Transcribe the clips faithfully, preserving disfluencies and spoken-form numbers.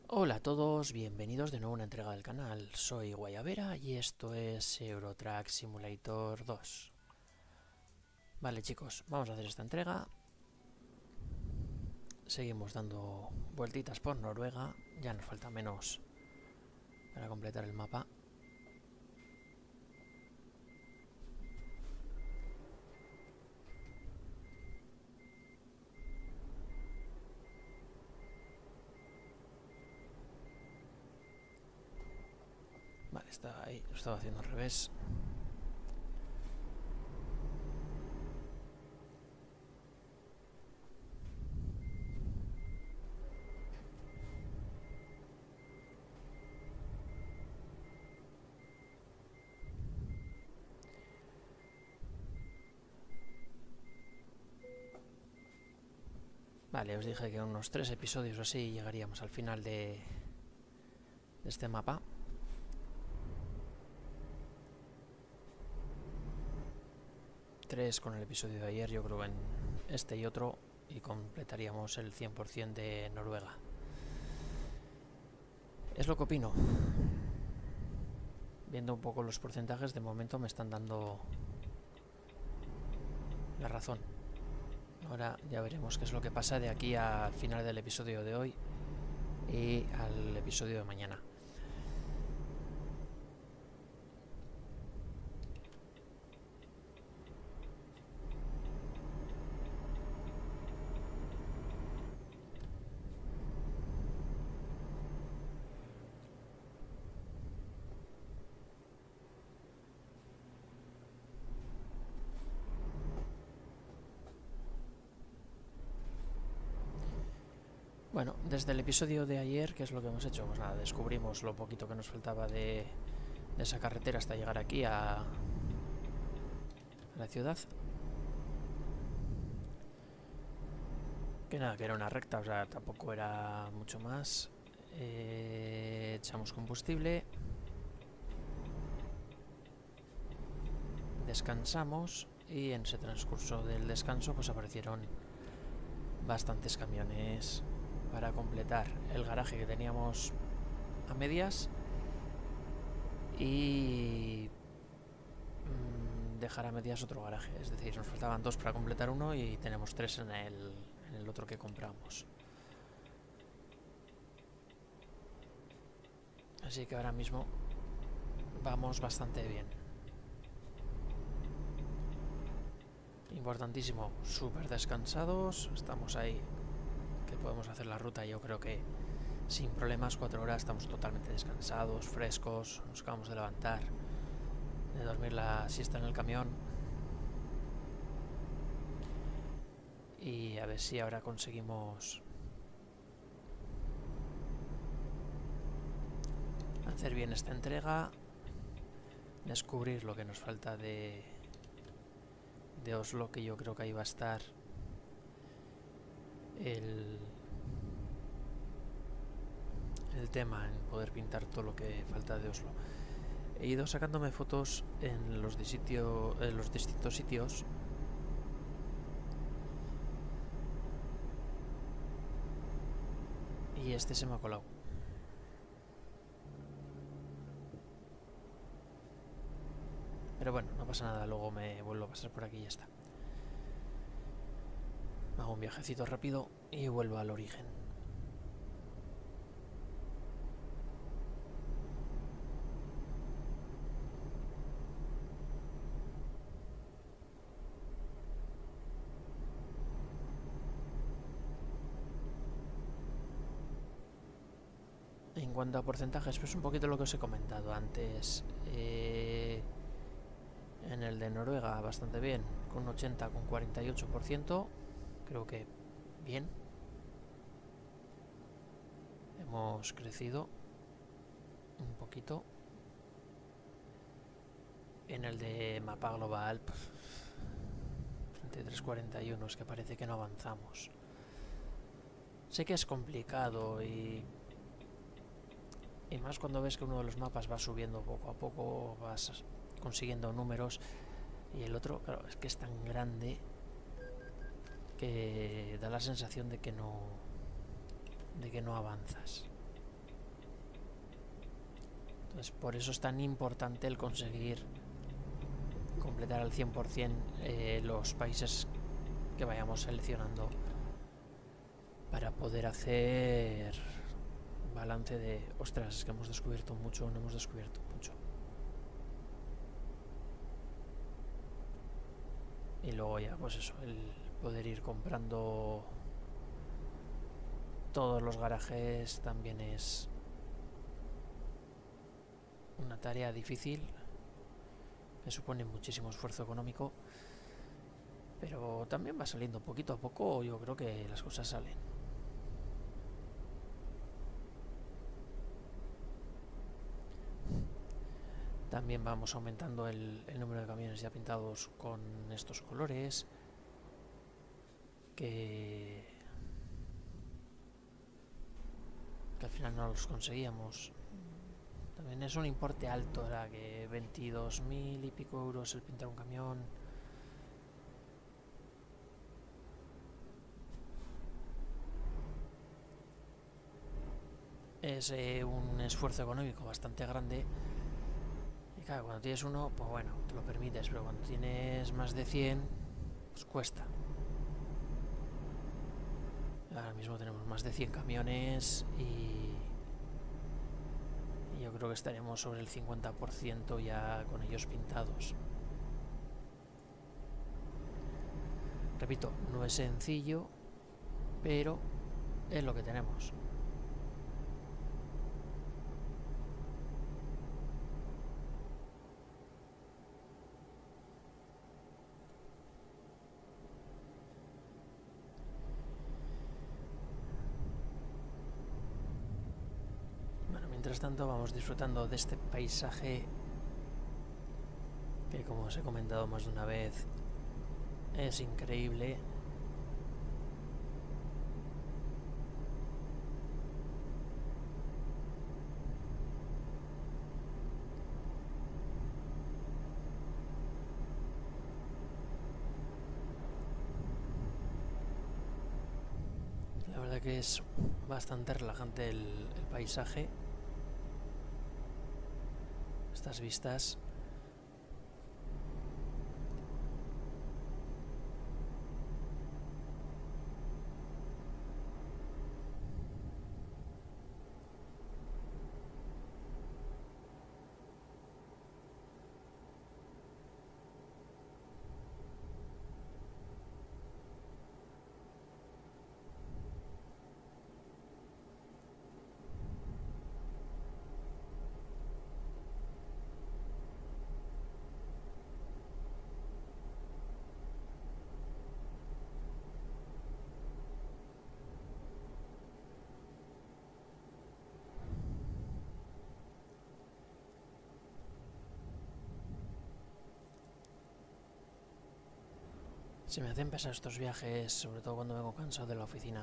Hola a todos, bienvenidos de nuevo a una entrega del canal. Soy Guayabera y esto es Euro Truck Simulator dos. Vale chicos, vamos a hacer esta entrega. Seguimos dando vueltitas por Noruega. Ya nos falta menos para completar el mapa. Vale, está ahí, lo estaba haciendo al revés. Vale, os dije que en unos tres episodios o así llegaríamos al final de, de este mapa. Tres con el episodio de ayer, yo creo en este y otro, y completaríamos el cien por cien de Noruega. Es lo que opino. Viendo un poco los porcentajes, de momento me están dando la razón. Ahora ya veremos qué es lo que pasa de aquí al final del episodio de hoy y al episodio de mañana. Bueno, desde el episodio de ayer, ¿qué es lo que hemos hecho? Pues nada, descubrimos lo poquito que nos faltaba de, de esa carretera hasta llegar aquí a, a la ciudad. Que nada, que era una recta, o sea, tampoco era mucho más. Eh, echamos combustible. Descansamos y en ese transcurso del descanso pues aparecieron bastantes camiones para completar el garaje que teníamos a medias y mmm, dejar a medias otro garaje. Es decir, nos faltaban dos para completar uno y tenemos tres en el, en el otro que compramos. Así que ahora mismo vamos bastante bien. Importantísimo, súper descansados. Estamos ahí, que podemos hacer la ruta, yo creo que sin problemas. Cuatro horas, estamos totalmente descansados, frescos. Nos acabamos de levantar, de dormir la siesta en el camión. Y a ver si ahora conseguimos hacer bien esta entrega, descubrir lo que nos falta de, de Oslo, que yo creo que ahí va a estar el, el tema en poder pintar todo lo que falta de Oslo. He ido sacándome fotos en los, de sitio, en los distintos sitios. Y este se me ha colado. Pero bueno, no pasa nada, luego me vuelvo a pasar por aquí y ya está. Hago un viajecito rápido y vuelvo al origen. En cuanto a porcentajes, pues un poquito lo que os he comentado antes. Eh, en el de Noruega bastante bien, con ochenta, con cuarenta y ocho por ciento. Creo que bien. Hemos crecido un poquito. En el de mapa global, treinta y tres cuarenta y uno, es que parece que no avanzamos. Sé que es complicado y... Y más cuando ves que uno de los mapas va subiendo poco a poco, vas consiguiendo números, y el otro, claro, es que es tan grande que da la sensación de que no de que no avanzas. Entonces por eso es tan importante el conseguir completar al cien por cien eh, los países que vayamos seleccionando para poder hacer balance de, ostras, es que hemos descubierto mucho, no hemos descubierto mucho. Y luego ya, pues eso, el poder ir comprando todos los garajes también es una tarea difícil, que supone muchísimo esfuerzo económico, pero también va saliendo poquito a poco, yo creo que las cosas salen. También vamos aumentando el, el número de camiones ya pintados con estos colores, que, que al final no los conseguíamos. También es un importe alto, era que veintidós mil y pico euros el pintar un camión. Es eh, un esfuerzo económico bastante grande. Y claro, cuando tienes uno, pues bueno, te lo permites, pero cuando tienes más de cien, pues cuesta. Ahora mismo tenemos más de cien camiones y, y yo creo que estaremos sobre el cincuenta por ciento ya con ellos pintados. Repito, no es sencillo, pero es lo que tenemos. Mientras tanto vamos disfrutando de este paisaje que, como os he comentado más de una vez, es increíble. La verdad que es bastante relajante el, el paisaje. Estas vistas. Se me hacen pesar estos viajes, sobre todo cuando vengo cansado de la oficina.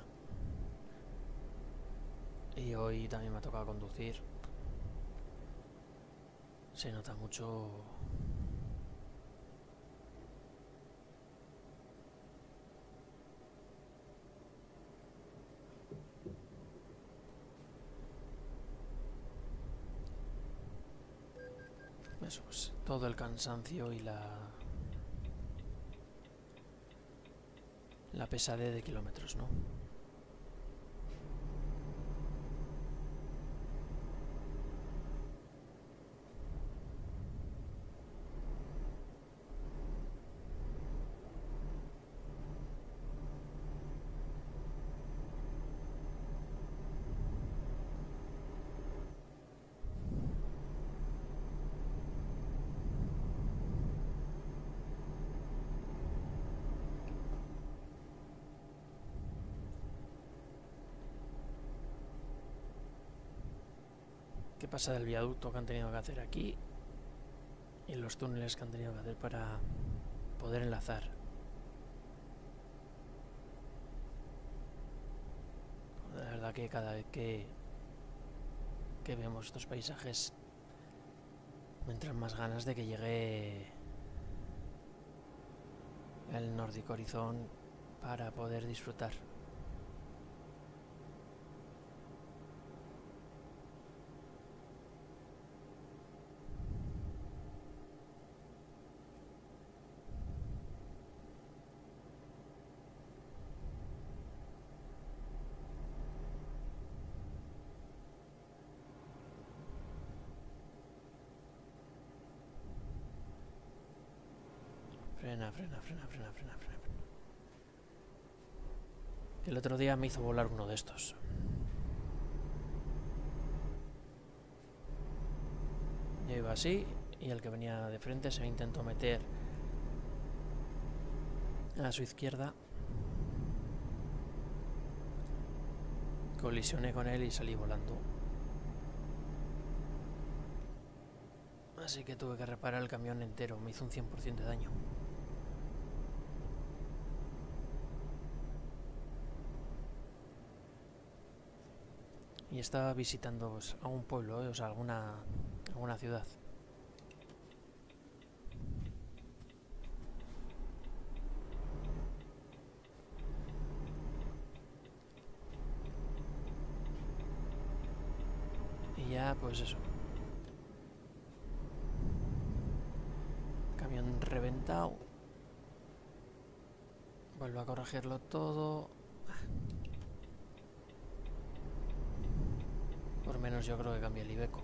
Y hoy también me ha tocado conducir. Se nota mucho eso, pues, todo el cansancio y la la pesadez de kilómetros, ¿no? ¿Qué pasa del viaducto que han tenido que hacer aquí y los túneles que han tenido que hacer para poder enlazar? La verdad que cada vez que, que vemos estos paisajes me entran más ganas de que llegue el Nordic Horizon para poder disfrutar. Frena, frena, frena, frena, frena, frena. El otro día me hizo volar uno de estos. Yo iba así y el que venía de frente se me intentó meter a su izquierda. Colisioné con él y salí volando. Así que tuve que reparar el camión entero. Me hizo un cien por ciento de daño. Y estaba visitando pues, a un pueblo, ¿eh? O sea, alguna, alguna ciudad. Y ya, pues eso. Camión reventado. Vuelvo a corregirlo todo. Por menos yo creo que cambié el Iveco.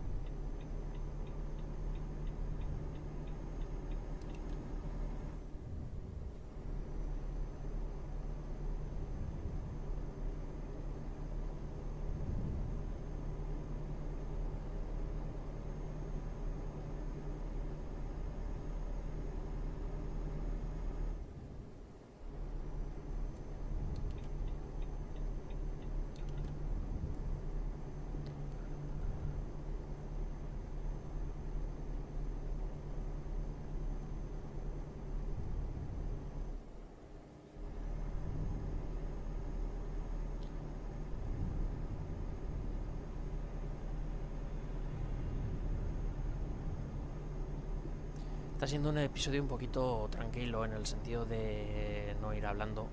Está siendo un episodio un poquito tranquilo en el sentido de no ir hablando.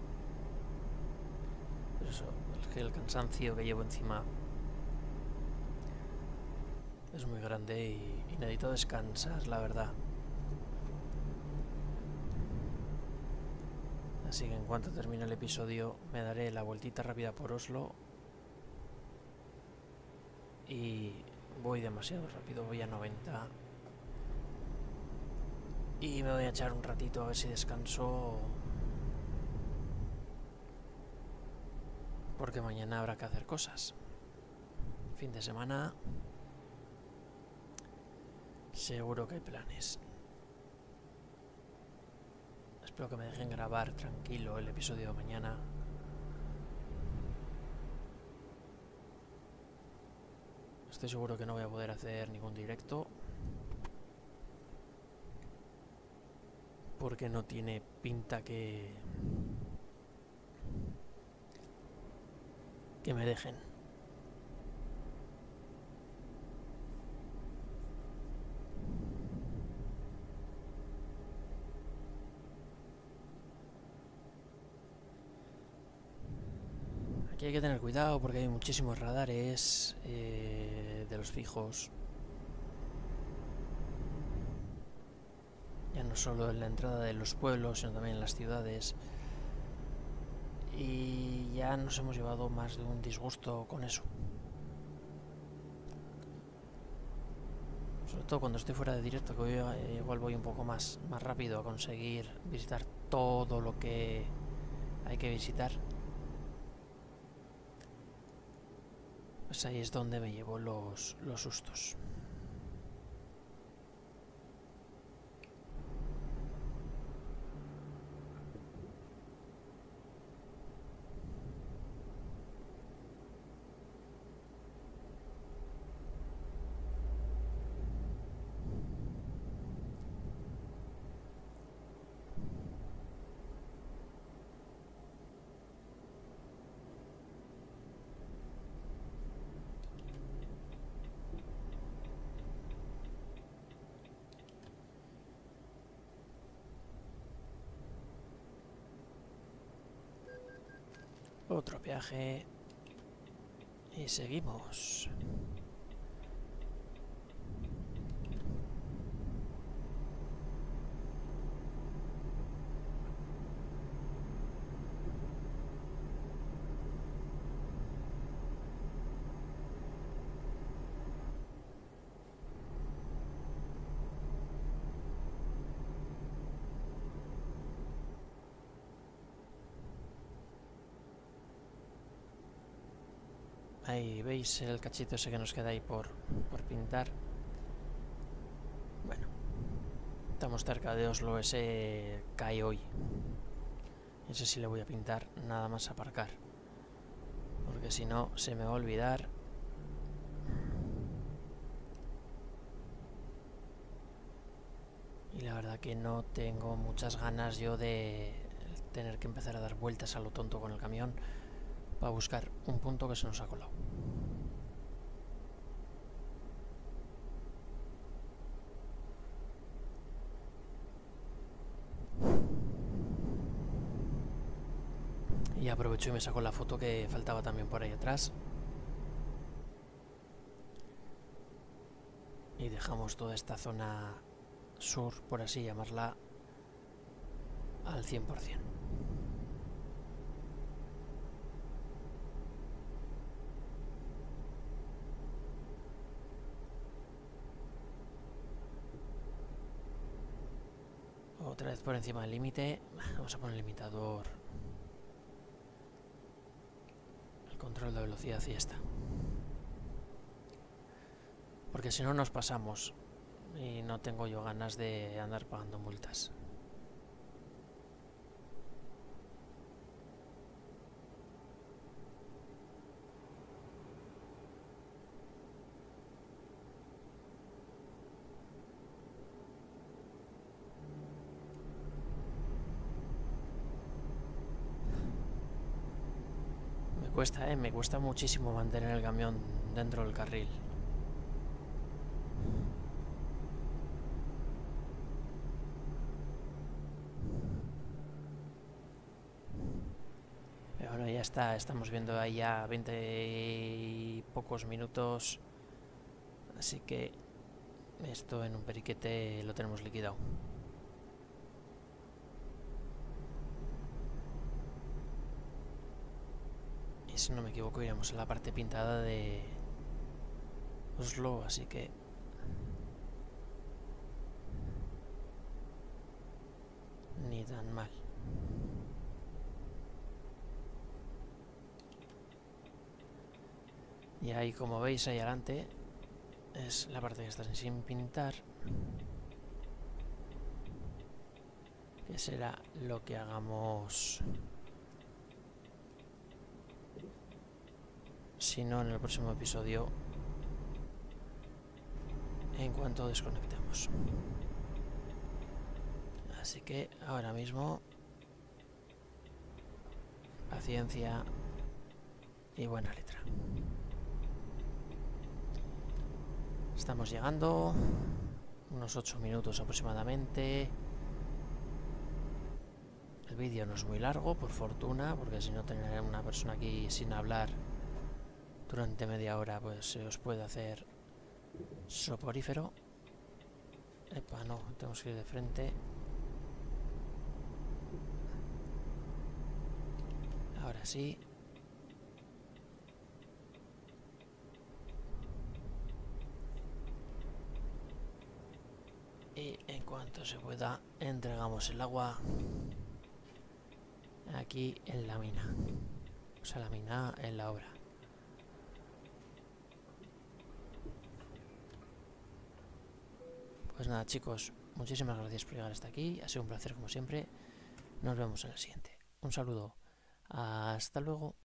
Pero eso, es que el cansancio que llevo encima es muy grande y, y necesito descansar, la verdad. Así que en cuanto termine el episodio me daré la vueltita rápida por Oslo. Y voy demasiado rápido, voy a noventa. Y me voy a echar un ratito a ver si descanso. Porque mañana habrá que hacer cosas. Fin de semana. Seguro que hay planes. Espero que me dejen grabar tranquilo el episodio de mañana. Estoy seguro que no voy a poder hacer ningún directo. Porque no tiene pinta que... que me dejen. Aquí hay que tener cuidado porque hay muchísimos radares eh, de los fijos. Ya no solo en la entrada de los pueblos, sino también en las ciudades. Y ya nos hemos llevado más de un disgusto con eso. Sobre todo cuando estoy fuera de directo, que hoy igual voy un poco más, más rápido a conseguir visitar todo lo que hay que visitar. Pues ahí es donde me llevo los, los sustos. Otro viaje. Y seguimos. Ahí veis el cachito ese que nos queda ahí por, por pintar. Bueno, estamos cerca de Oslo, ese cae hoy. Ese sí le voy a pintar nada más aparcar, porque si no se me va a olvidar. Y la verdad que no tengo muchas ganas yo de tener que empezar a dar vueltas a lo tonto con el camión para buscar un punto que se nos ha colado. Y aprovecho y me saco la foto que faltaba también por ahí atrás. Y dejamos toda esta zona sur, por así llamarla, al cien por cien. Otra vez por encima del límite. Vamos a poner el limitador, el control de velocidad y ya está. Porque si no nos pasamos y no tengo yo ganas de andar pagando multas. Me cuesta, eh, me cuesta muchísimo mantener el camión dentro del carril. Pero bueno, ya está, estamos viendo ahí ya veinte y pocos minutos, así que esto en un periquete lo tenemos liquidado. Y si no me equivoco iremos a la parte pintada de Oslo, así que ni tan mal. Y ahí, como veis ahí adelante, es la parte que está sin pintar, que será lo que hagamos, si no, en el próximo episodio, en cuanto desconectemos. Así que ahora mismo, paciencia y buena letra. Estamos llegando, unos ocho minutos aproximadamente. El vídeo no es muy largo, por fortuna, porque si no, tener una persona aquí sin hablar durante media hora, pues se os puede hacer soporífero. Epa, no, tenemos que ir de frente. Ahora sí. Y en cuanto se pueda, entregamos el agua aquí en la mina. O sea, la mina en la obra. Pues nada, chicos, muchísimas gracias por llegar hasta aquí. Ha sido un placer como siempre. Nos vemos en el siguiente. Un saludo. Hasta luego.